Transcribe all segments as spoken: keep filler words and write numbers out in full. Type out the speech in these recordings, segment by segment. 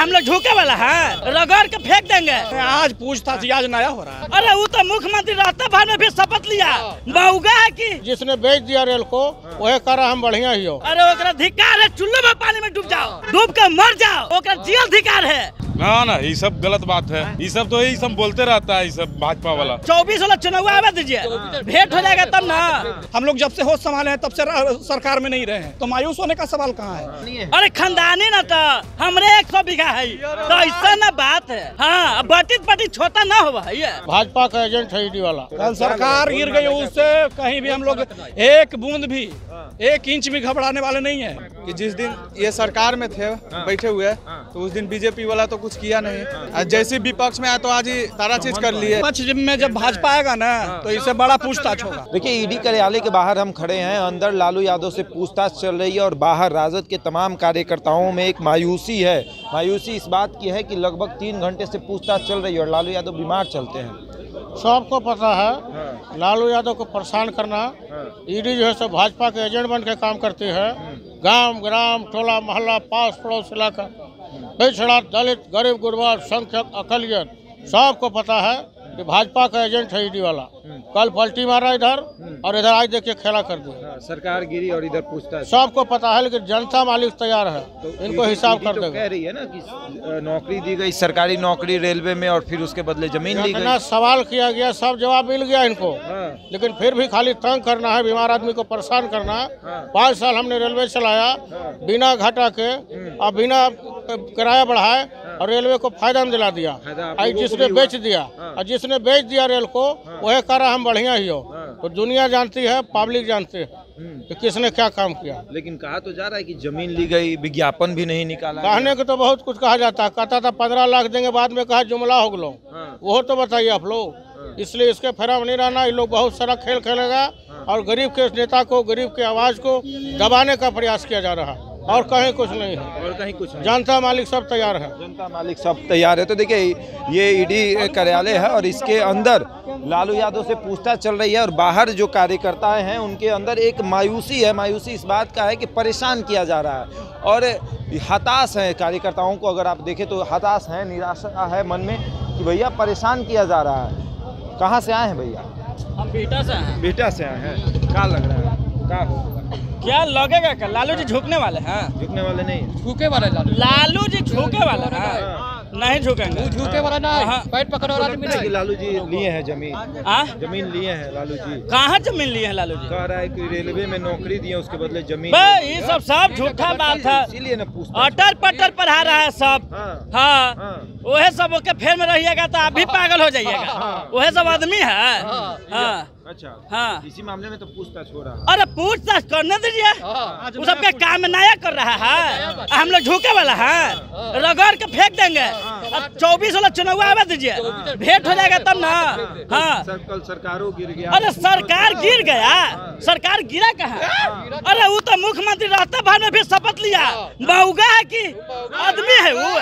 हम लोग झुके वाला है, रगड़ के फेंक देंगे। आज पूछताछ आज नया हो रहा है। अरे वो तो मुख्यमंत्री रहते भर में भी शपथ लिया, मऊगा है कि जिसने बेच दिया रेल को वह करा हम बढ़िया ही हो। अरे ओकरा अधिकार है, चुल्लू में पानी में डूब जाओ, डूब के मर जाओ, ओकरा जी अधिकार है ना ना। ये सब गलत बात है, ये सब तो यही सब बोलते रहता है, ये सब भाजपा वाला। चौबीस वाला चुनाव आवे दीजिए, भेंट हो जाएगा तब ना। हम लोग जब से होश संभाले हैं तब से सरकार में नहीं रहे हैं, तो मायूस होने का सवाल कहाँ है? अरे खानदानी ना तो हमरे एक सौ बीघा है, तो ऐसा ना बात है। हाँ, बटी बटी छोटा ना हुआ है। भाजपा का एजेंट है ईडी वाला। कल सरकार गिर गई, उससे कहीं भी हम लोग एक बूंद भी एक इंच भी घबराने वाले नहीं है। कि जिस दिन ये सरकार में थे बैठे हुए तो उस दिन बीजेपी वाला तो कुछ किया नहीं, जैसे विपक्ष में आया तो आज ही सारा चीज कर लिए। पक्ष में जब भाजपा आएगा ना तो इससे बड़ा पूछताछ होगा। देखिए, ईडी कार्यालय के बाहर हम खड़े हैं, अंदर लालू यादव से पूछताछ चल रही है और बाहर राजद के तमाम कार्यकर्ताओं में एक मायूसी है। मायूसी इस बात की है कि लगभग तीन घंटे से पूछताछ चल रही है और लालू यादव बीमार चलते हैं। सबको पता है लालू यादव को परेशान करना, ईडी जो है सब भाजपा के एजेंट बन के काम करती है। गांव ग्राम टोला मोहल्ला पास पड़ोस इलाका, पिछड़ा दलित गरीब गुरबा संख्यक अकलियत सबको पता है कि भाजपा का एजेंट है ईडी वाला। कल पलटी मारा इधर और इधर आज देखिए खेला कर दिया। सरकार गिरी और इधर पूछताछ। सबको पता है लेकिन जनता मालिक तैयार है, तो इनको हिसाब कर देगा। कह रही है ना कि नौकरी दी गई, सरकारी नौकरी रेलवे में, और फिर उसके बदले जमीन ली गई। सवाल किया गया, सब जवाब मिल गया इनको, लेकिन फिर भी खाली तंग करना है, बीमार आदमी को परेशान करना है। पाँच साल हमने रेलवे चलाया बिना घाटा के और बिना किराया बढ़ाए और रेलवे को फायदा दिला दिया। जिसने बेच दिया और जिसने बेच दिया रेल को वह करा हम बढ़िया ही हो। तो दुनिया जानती है, पब्लिक जानती है कि किसने क्या काम किया। लेकिन कहा तो जा रहा है कि जमीन ली गई, विज्ञापन भी नहीं निकाला। कहने को तो बहुत कुछ कहा जाता है, कहता था पंद्रह लाख देंगे, बाद में कहा जुमला हो गलो। वो तो बताइए आप लोग। इसलिए इसके फेरा में नहीं रहना। ये लोग बहुत सारा खेल खेलेगा और गरीब के नेता को, गरीब की आवाज को दबाने का प्रयास किया जा रहा है, और कहीं कुछ नहीं है। और कहीं कुछ नहीं। जनता मालिक सब तैयार है, जनता मालिक सब तैयार है। तो देखिए, ये ईडी कार्यालय है और इसके अंदर लालू यादव से पूछताछ चल रही है और बाहर जो कार्यकर्ता हैं उनके अंदर एक मायूसी है। मायूसी इस बात का है कि परेशान किया जा रहा है और हताश है कार्यकर्ताओं को। अगर आप देखें तो हताश है, निराशा है मन में कि भैया परेशान किया जा रहा है। कहाँ से आए हैं भैया? हम बेटा से हैं। बेटा से आए हैं। क्या लग रहा है, क्या होगा? क्या लगेगा? क्या लालू जी झुकने वाले हैं? झुकने वाले नहीं, झुके वाला लालू लालू जी झुके वाला है, नहीं झुकेंगे। झुके वाला ना, पैट पकड़ने वाला आदमी नहीं। लालू जी लिए हैं जमीन, आ? जमीन लिए हैं लालू जी। कहाँ जमीन लिए हैं लालू जी? कह रहा है कि रेलवे में नौकरी दिए, उसके बदले जमीन। ये सब सब झूठा बात है, इसीलिए ना पूछता। अटर पटर पढ़ा रहा है सब। हाँ, वह सब ओके फेर में रहिएगा तो आप भी पागल हो जाइएगा। वह सब आदमी है। हाँ अच्छा, हाँ, इसी मामले में तो पूछताछ हो रहा है। अरे पूछताछ करने दीजिए, वो सबके काम में नया कर रहा है। हम लोग झुके वाला है, रगड़ के फेंक देंगे। चौबीस वाला चुनाव आवे दीजिए, भेंट हो जाएगा तब ना। हाँ, कल सरकारों गिर गया। अरे सरकार गिर गया, सरकार गिरा कहाँ? अरे वो तो मुख्यमंत्री रहते भर में भी शपथ लिया, मऊगा है कि आदमी है? वो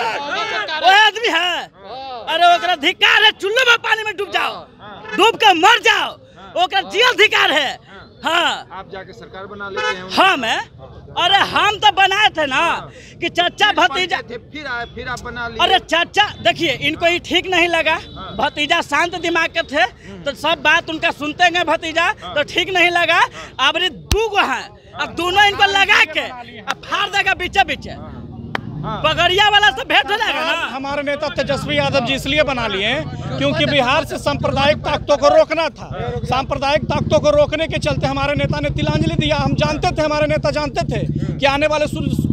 वो आदमी है। अरे ओकरा अधिकार है, चुल्लू में पानी में डूब जाओ, डूब के मर जाओ, ओकरा जी अधिकार है। हाँ, आप जाके सरकार बना लेते हैं। हाँ, मैं अरे हम तो बनाए थे ना कि चाचा भतीजा थे, फिर आए, फिर आप बना लिए। अरे चाचा देखिए, इनको ये ठीक नहीं लगा। भतीजा शांत दिमाग के थे तो सब बात उनका सुनते गए, भतीजा तो ठीक नहीं लगा। अब दू गो है, अब दोनों इनको लगा के अब फाड़ देगा बीचे बीचे। पगड़िया वाला से भेंट हो जाएगा ना। हमारे नेता तेजस्वी यादव जी इसलिए बना लिए क्योंकि बिहार से सांप्रदायिक ताकतों को रोकना था। सांप्रदायिक ताकतों को रोकने के चलते हमारे नेता ने तिलांजलि दिया। हम जानते थे, हमारे नेता जानते थे कि आने वाले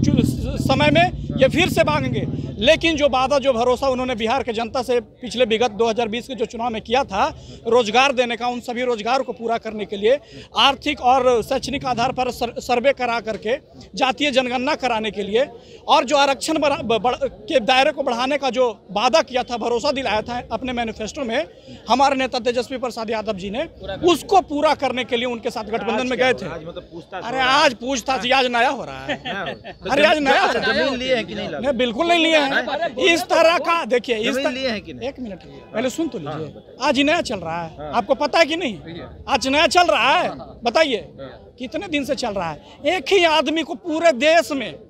समय में ये फिर से मांगेंगे, लेकिन जो वादा, जो भरोसा उन्होंने बिहार के जनता से पिछले विगत दो हज़ार बीस के जो चुनाव में किया था, रोजगार देने का, उन सभी रोजगार को पूरा करने के लिए आर्थिक और शैक्षणिक आधार पर सर्वे करा करके जातीय जनगणना कराने के लिए और जो आरक्षण के दायरे को बढ़ाने का जो वादा किया था, भरोसा दिलाया था अपने मैनिफेस्टो में, हमारे नेता तेजस्वी प्रसाद यादव जी ने उसको पूरा करने के लिए उनके साथ गठबंधन में गए थे। अरे आज पूछताछ आज नया हो रहा है। अरे आज नया जमीन लिए हैं कि नहीं? नहीं, बिल्कुल नहीं लिए हैं। इस तरह का देखिए, इस तरह लिए हैं कि नहीं? एक मिनट पहले सुन तो लीजिए। आज ही नया चल रहा है, आपको पता है कि नहीं? आज नया चल रहा है, बताइए कितने दिन से चल रहा है? एक ही आदमी को पूरे देश में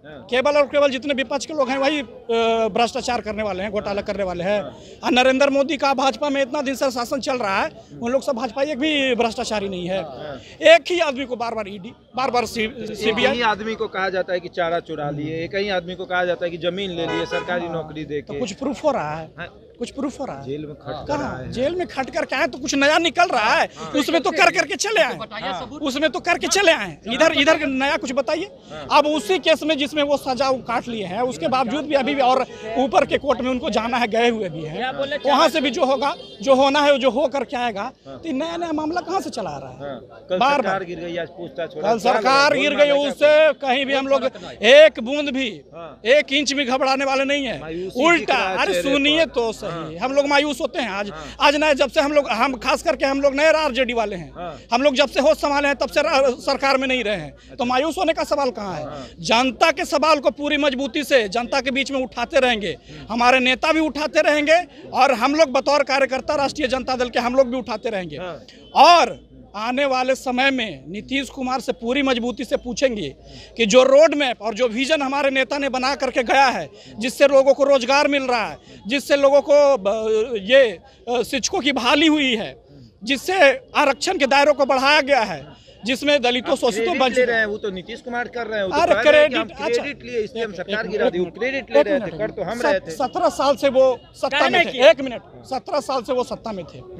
केवल और केवल जितने विपक्ष के लोग हैं वही अ, भ्रष्टाचार करने वाले हैं, घोटाला करने वाले हैं। और नरेंद्र मोदी का भाजपा में इतना दिन से शासन चल रहा है, उन लोग सब भाजपा एक भी भ्रष्टाचारी नहीं है। एक ही आदमी को बार बार ईडी, बार बार सीबीआई, कई आदमी को कहा जाता है कि चारा चुरा लिए, कई आदमी को कहा जाता है कि जमीन ले लिए सरकारी नौकरी देके। तो कुछ प्रूफ हो रहा है, कुछ प्रूफ हो रहा है। जेल में खट कर कहाँ जेल में खट कर क्या है, तो कुछ नया निकल रहा है, उसमें तो कर करके चले आए, उसमें तो करके चले आए। इधर इधर नया कुछ बताइए। अब उसी केस में जिसमें वो सजा काट लिए हैं, उसके बावजूद भी अभी भी और ऊपर के कोर्ट में उनको जाना है, गए हुए भी हैं। वहाँ से भी जो होगा, जो होना है, जो हो करके आएगा। तो नया नया मामला कहाँ से चला रहा है? बार बार गिर गई, आज पूछताछ हो कल सरकार गिर गई, उससे कहीं भी हम लोग एक बूंद भी, एक इंच भी घबराने वाले नहीं है। उल्टा, अरे सुनिए तो सही, हम लोग मायूस होते हैं आज। आज नए जब से हम लोग, हम खास करके हम लोग नए आरजेडी वाले हैं, हम लोग जब से होश संभाले हैं तब से सरकार में नहीं रहे हैं, तो मायूस होने का सवाल कहाँ है? जनता के सवाल को पूरी मजबूती से जनता के बीच में उठाते रहेंगे, हमारे नेता भी उठाते रहेंगे, और हम लोग बतौर कार्यकर्ता राष्ट्रीय जनता दल के हम लोग भी उठाते रहेंगे। और आने वाले समय में नीतीश कुमार से पूरी मजबूती से पूछेंगे कि जो रोड मैप और जो विजन हमारे नेता ने बना करके गया है, जिससे लोगों को रोजगार मिल रहा है, जिससे लोगों को ये शिक्षकों की बहाली हुई है, जिससे आरक्षण के दायरों को बढ़ाया गया है, जिसमें दलितों शोषितों बच रहे हैं, वो तो नीतीश कुमार कर रहे हैं। अरे क्रेडिट, क्रेडिट लिए इसलिए हम सरकार गिरा दी, क्रेडिट ले रहे थे, कर तो हम रहे थे। सत्रह साल से वो सत्ता में थे, एक मिनट, सत्रह साल से वो सत्ता में थे।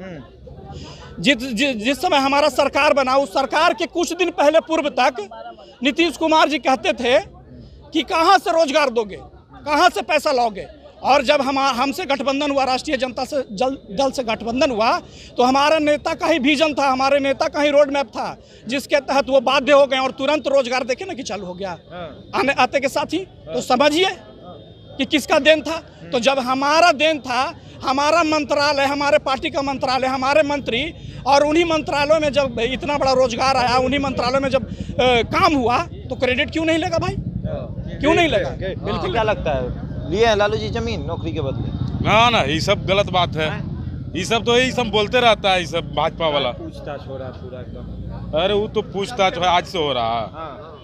जिस जि, जिस समय हमारा सरकार बना, उस सरकार के कुछ दिन पहले पूर्व तक नीतीश कुमार जी कहते थे कि कहाँ से रोजगार दोगे, कहाँ से पैसा लाओगे। और जब हम हमसे गठबंधन हुआ, राष्ट्रीय जनता से जल दल से गठबंधन हुआ, तो हमारे नेता का ही विजन था, हमारे नेता का ही रोड मैप था, जिसके तहत वो बाध्य हो गए और तुरंत रोजगार देखे ना कि चालू हो गया आने आते के साथ ही। तो समझिए कि किसका देन था। तो जब हमारा देन था, हमारा मंत्रालय, हमारे पार्टी का मंत्रालय, हमारे मंत्री, और उन्हीं मंत्रालयों में जब इतना बड़ा रोजगार आया, उन्हीं मंत्रालयों में जब आ, काम हुआ, तो क्रेडिट क्यों नहीं लेगा भाई? क्यों नहीं लेगा? बिल्कुल। क्या लगता है, लिए हैं लालू जी जमीन नौकरी के बदले? ना ना, ये सब गलत बात है। ये सब तो यही सब बोलते रहता है, ये सब भाजपा वाला। पूछताछ हो रहा है पूरा एकदम। अरे वो तो पूछताछ आज से हो रहा है।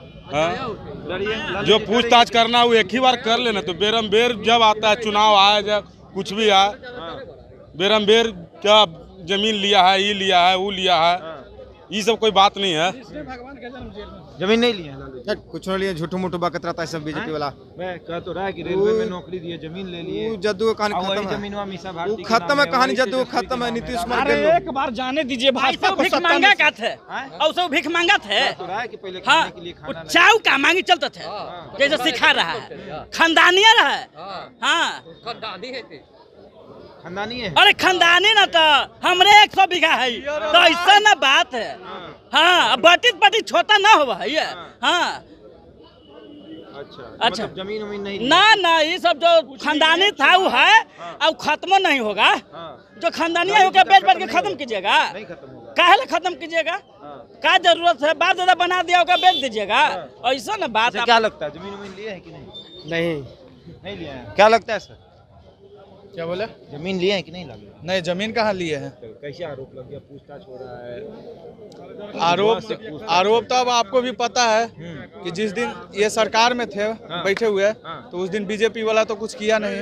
हाँ। जो पूछताछ करना वो एक ही बार कर लेना। तो बेरम बेर जब आता है, चुनाव आया, जब कुछ भी आए, बेरम बेर क्या जमीन लिया है, ये लिया है, वो लिया है, ये सब कोई बात नहीं है। जमीन नहीं लिए लालू जी? कुछ नहीं लिए, झूठू मूठू बकत रहता है सब बीजेपी वाला। मैं कह तो रहा है कि रेलवे में नौकरी दिए, जमीन ले लिए, जद्दू कहानी खत्म है, वो खत्म है कहानी, जद्दू खत्म है। नीतीश कुमार अरे एक बार जाने दीजिए भाजपा को। भीख मांगा का थे, और सब भीख मांगा थे। हाँ, चाव का मांगी चलते थे, जैसे सिखा रहा है, खानदानिया रहा है। हाँ, खानदानी है। अरे खानदानी ना, तो हमरे एक सौ बीघा है, तो ऐसा ना बात है। हाँ, बटी बटी छोटा ना हुआ है ये। हाँ, अच्छा अच्छा, मतलब जमीन वमीन नहीं ना ना, ये सब जो खानदानी था वो है, अब खत्म नहीं होगा। जो खानदानी है वो बेच बेच के खत्म कीजिएगा, नहीं खत्म होगा। काहे ले खत्म कीजिएगा? क्या जरूरत है? बाप दादा बना दिया होगा, बेच दीजिएगा। ऐसा ना बात। क्या लगता है, जमीन वमीन लिए है कि नहीं? नहीं नहीं लिए हैं। क्या लगता है सर? क्या बोले? जमीन लिए हैं कि नहीं लालू? नहीं, जमीन कहाँ लिए हैं? तो कैसे आरोप लग गया, पूछताछ हो रहा है? आरोप आरोप तो अब आपको भी पता है कि जिस दिन ये सरकार में थे, बैठे हुए, तो उस दिन बीजेपी वाला तो कुछ किया नहीं।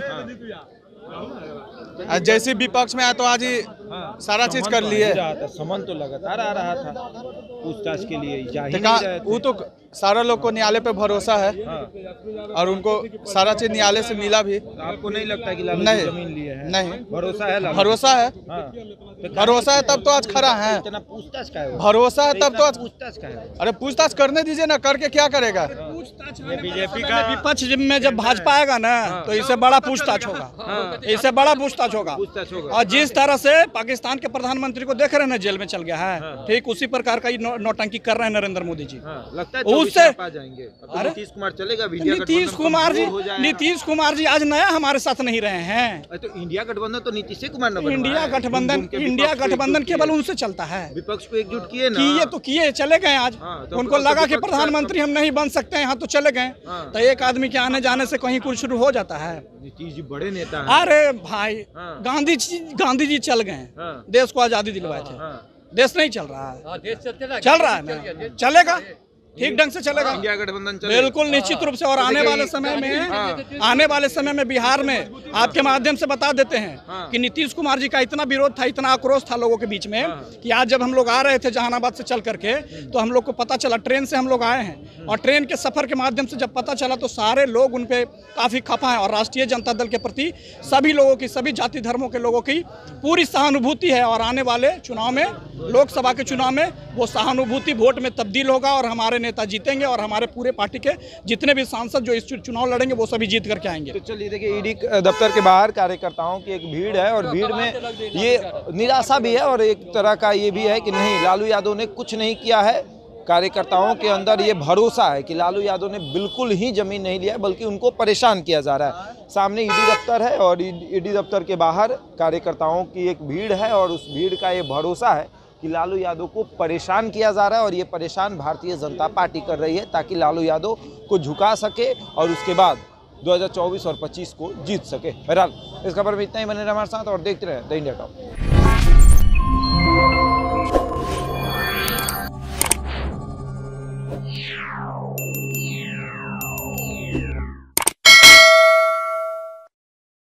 जैसे विपक्ष में आया तो आज ही सारा चीज कर लिए। समन तो लगातार आ रहा था पूछताछ के लिए, जा ही नहीं रहे थे। वो तो सारा लोग को न्यायालय पे भरोसा है, और उनको सारा चीज न्यायालय से मिला भी। आपको नहीं लगता कि लालू नहीं, जमीन लिए हैं? नहीं, भरोसा है लालू? भरोसा है, भरोसा है तब तो आज खड़ा है। इतना पूछताछ का है? भरोसा है तब तो आज पूछताछ का है? अरे पूछताछ करने दीजिए ना, करके क्या करेगा? बीजेपी का विपक्ष में जब भाजपा आएगा ना, तो इससे बड़ा पूछताछ होगा, इससे बड़ा पूछताछ होगा। और जिस तरह से पाकिस्तान के प्रधानमंत्री को देख रहे हैं ना, जेल में चल गया है, ठीक उसी प्रकार का नौटंकी कर रहे हैं नरेंद्र मोदी जी। लगता है उससे जाएंगे। अरे नीतीश कुमार चलेगा, नीतीश कुमार जी नीतीश कुमार जी आज नया हमारे साथ नहीं रहे हैं। तो इंडिया गठबंधन तो नीतीश कुमार ने बनवाया। इंडिया गठबंधन इंडिया गठबंधन केवल उनसे चलता है। विपक्ष को एकजुट किए ना, किए तो किए, चले गए आज। उनको लगा कि प्रधानमंत्री हम नहीं बन सकते यहाँ, तो चले गए। तो एक आदमी के आने जाने से कहीं कुछ शुरू हो जाता है। नीतीश जी बड़े नेता हैं। अरे भाई, गांधी जी गांधी जी चल गए, देश को आजादी दिलवाए थे। देश नहीं चल रहा है, चल रहा है ना, चलेगा। ठीक ढंग से चलेगा। इंडिया गठबंधन चलेगा। बिल्कुल निश्चित रूप से। और आने वाले समय में आने वाले समय में बिहार में आपके माध्यम से बता देते हैं कि नीतीश कुमार जी का इतना विरोध था, इतना आक्रोश था लोगों के बीच में कि आज जब हम लोग आ रहे थे जहानाबाद से चल करके तो हम लोग को पता चला, ट्रेन से हम लोग आए हैं और ट्रेन के सफर के माध्यम से जब पता चला तो सारे लोग उन पे काफी खफा है। और राष्ट्रीय जनता दल के प्रति सभी लोगों की, सभी जाति धर्मों के लोगों की पूरी सहानुभूति है। और आने वाले चुनाव में, लोकसभा के चुनाव में वो सहानुभूति वोट में तब्दील होगा और हमारे नेता जीतेंगे और हमारे पूरे पार्टी के जितने भी सांसद जो इस चुनाव लड़ेंगे वो सभी जीत करके आएंगे। तो चलिए देखिए, ईडी दफ्तर के बाहर कार्यकर्ताओं की एक भीड़ है और भीड़ में ये निराशा भी है और एक तरह का ये भी है कि नहीं, लालू यादव ने कुछ नहीं किया है। कार्यकर्ताओं के अंदर ये भरोसा है कि लालू यादव ने बिल्कुल ही जमीन नहीं लिया है, बल्कि उनको परेशान किया जा रहा है। सामने ईडी दफ्तर है और ईडी दफ्तर के बाहर कार्यकर्ताओं की एक भीड़ है और उस भीड़ का ये भरोसा है कि लालू यादव को परेशान किया जा रहा है और ये परेशान भारतीय जनता पार्टी कर रही है ताकि लालू यादव को झुका सके और उसके बाद दो हज़ार चौबीस और पच्चीस को जीत सके। बहरहाल इस खबर में इतना ही। बने रहे हमारे साथ और देखते रहे द इंडिया टॉप।